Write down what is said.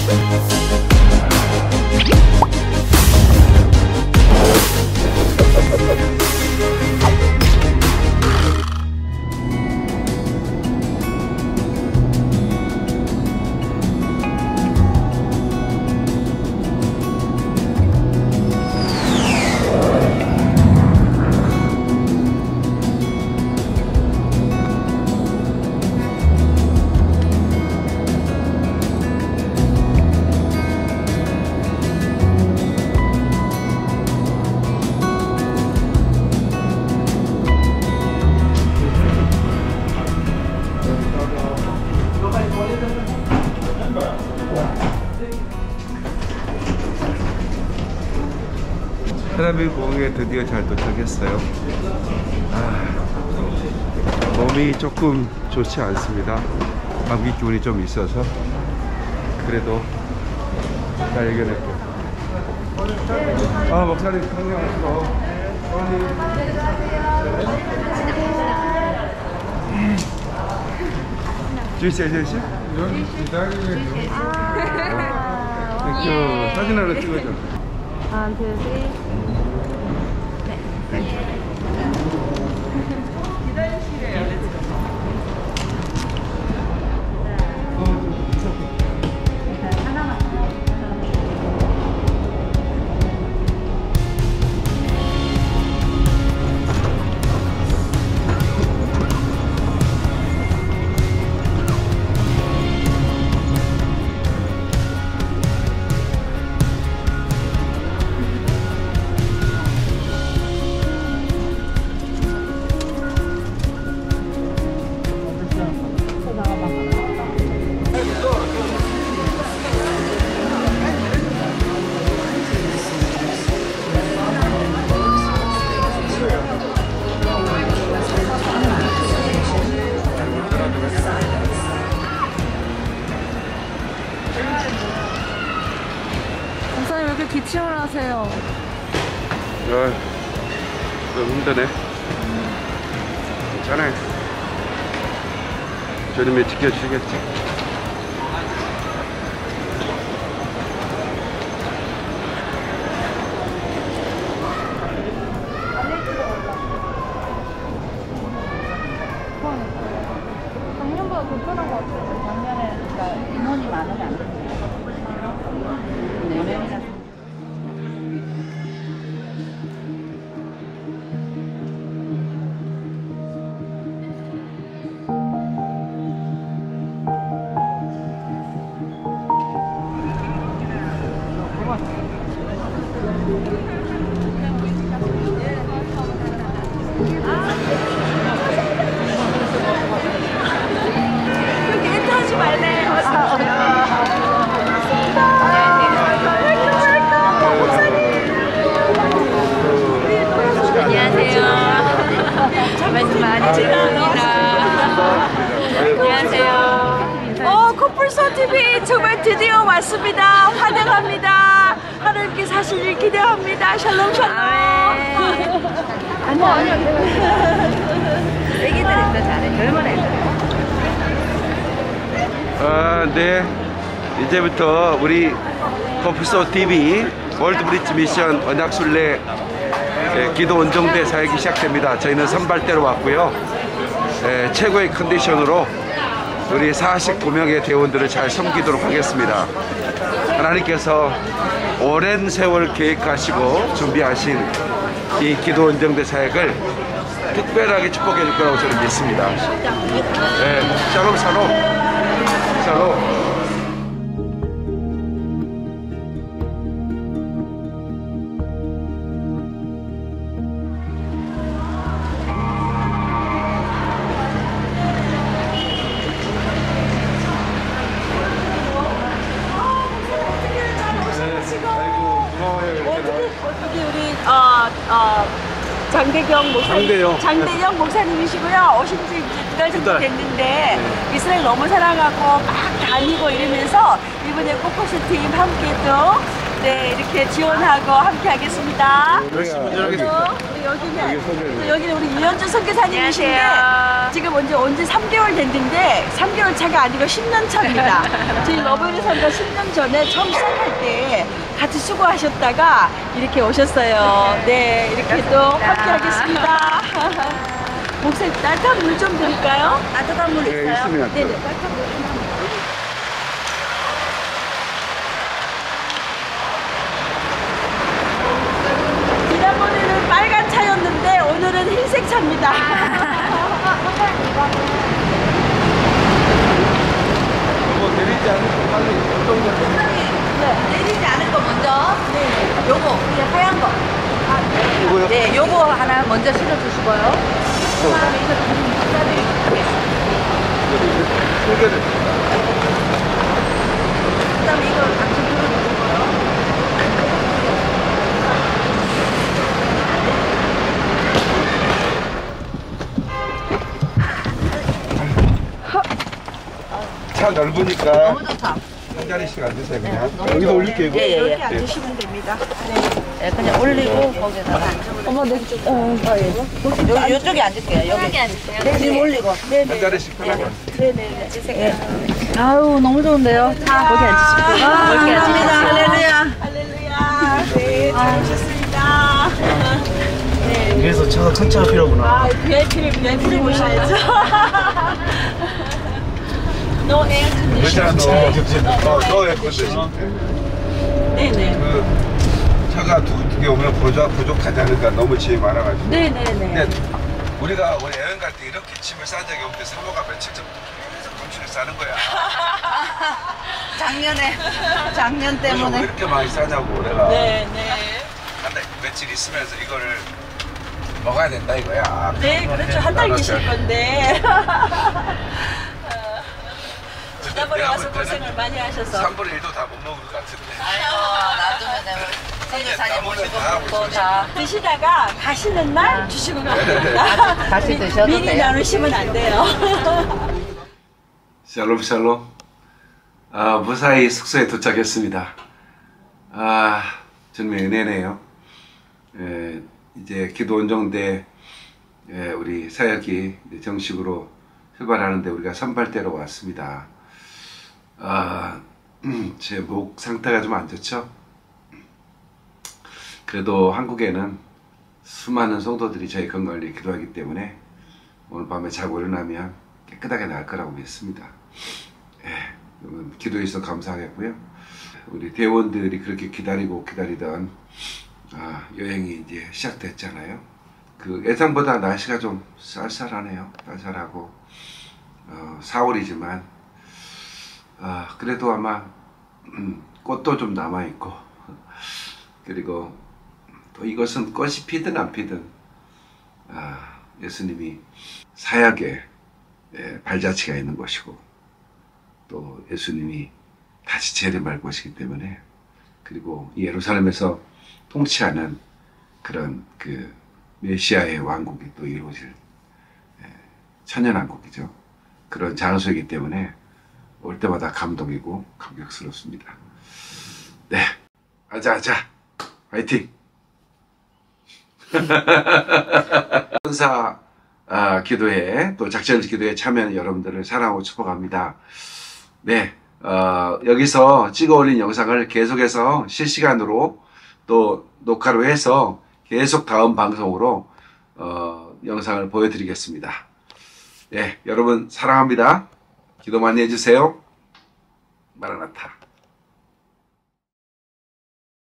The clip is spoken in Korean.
테라비브 공항에 드디어 잘 도착했어요. 몸이 조금 좋지 않습니다. 감기 기운이 좀 있어서. 그래도 잘 이겨낼게요. 목사님 건강하시고. 주시죠. 사진 하나 찍어줘. 1, 2, 3. 목사님 왜 이렇게 기침을 하세요? 좀 힘드네. 괜찮아요. 주님이 지켜주시겠지. 작년보다 더 편한 것 같아요. 작년에 그러니까 인원이 많으면 안 돼요. 4명이나. 안녕하세요. 코뿔소TV 정말 드디어 왔습니다. 환영합니다. 하나님께서 하실 일 기대합니다. 샬롬 샬롬. 아니요. 애기들이 더 잘해. 젊은 애들. 네. 이제부터 우리 코뿔소TV 월드브리지 미션 언약순례 기도 원정대 사역이 시작됩니다. 저희는 선발대로 왔고요. 최고의 컨디션으로 우리 49명의 대원들을 잘 섬기도록 하겠습니다. 하나님께서 오랜 세월 계획하시고 준비하신 이 기도 원정대 사역을 특별하게 축복해 줄 거라고 저는 믿습니다. 샬롬 샬롬 샬롬. 어떻게 우리 장대경 목사님, 장대영 목사님이시고요. 오신 지 두 달 정도 됐는데 이스라엘 너무 사랑하고 막 다니고 이러면서 이번에 코뿔소팀 함께 또 네, 이렇게 지원하고 함께 하겠습니다. 여기 여기는 우리 유현주 선교사님이신데 지금 온 지 3개월 됐는데 3개월 차가 아니고 10년 차입니다. 저희 러브리 선교 10년 전에 처음 시작할 때 같이 수고하셨다가 이렇게 오셨어요. 네, 이렇게 또 함께 하겠습니다. 목사님 따뜻한 물 좀 드릴까요? 따뜻한 물 있어요? 있으면 네네, 따뜻한 물. 지난번에는 빨간 차였는데 오늘은 흰색 차입니다. 뭐 내리지 않으면 빨리 어떤 거 내리지 않을 거 먼저. 네. 요거 그냥 하얀 거. 이거요? 네, 요거 하나 먼저 실어주시고요. 그다음에 이거 소개를 그다음에 이거 당신 들어주시고요. 차 넓으니까 너무 좋다. 한 자리씩 앉으세요 그냥. 여기서 올릴게요 이거. 이렇게 앉으시면 됩니다. 네, 그냥 올리고 거기다가 어머, 네, 요쪽에 앉을게요. 여기 앉을게요. 지금 올리고. 한 자리씩 편하게. 네네. 아유 너무 좋은데요. 거기 앉으시고. 거기 앉으시고. 할렐루야. 할렐루야. 네, 잘 오셨습니다. 그래서 차가 큰 차가 필요구나. 아, VIP를 모셔야죠. No air 괜찮아 condition. 너 예쁜데. 네네. 그 차가 두 개 오면 부족하지 않을까 너무 짐이 많아가지고. 네네네. 근데 우리가 우리 여행 갈 때 이렇게 짐을 싼 적이 없는데 사모가 며칠 전부터 계속 돈줄을 싸는 거야. 작년 그래서 왜 때문에. 이렇게 많이 싸냐고 내가. 네네. 한 달 며칠 있으면서 이거를 먹어야 된다 이거야. 네, 그렇죠. 한 달 계실 건데. 지난번에 와서 고생을 많이 하셔서. 3분의 1도 다 못 먹을 것 같은데. 나중에 내가 선교사님 모시고 다 먹고 다. 드시다가 가시는 날 주시고 갑니다. 같이 드셔도 미리 돼요. 나누시면 안 돼요. 샬롬 샬롬. 무사히 숙소에 도착했습니다. 정말 은혜네요. 이제 기도 원정대 우리 사역이 정식으로 출발하는데 우리가 선발대로 왔습니다. 제 목 상태가 좀 안 좋죠? 그래도 한국에는 수많은 성도들이 저희 건강을 위해 기도하기 때문에 오늘 밤에 자고 일어나면 깨끗하게 나을 거라고 믿습니다. 기도해 주셔서 감사하겠고요. 우리 대원들이 그렇게 기다리던 여행이 이제 시작됐잖아요. 그 예상보다 날씨가 좀 쌀쌀하네요. 쌀쌀하고 4월이지만 그래도 아마 꽃도 좀 남아있고 그리고 또 이것은 꽃이 피든 안 피든 예수님이 사역에 발자취가 있는 곳이고 또 예수님이 다시 재림할 곳이기 때문에 그리고 예루살렘에서 통치하는 그런 그 메시아의 왕국이 또 이루어질 천연왕국이죠. 그런 장소이기 때문에 올 때마다 감동이고 감격스럽습니다. 네, 아자 화이팅! 천사 기도회 또 작전 기도회 참여하는 여러분들을 사랑하고 축복합니다. 네, 여기서 찍어 올린 영상을 계속해서 실시간으로 또 녹화로 해서 계속 다음 방송으로 영상을 보여드리겠습니다. 네, 여러분 사랑합니다. 기도 많이 해주세요. 마라나타.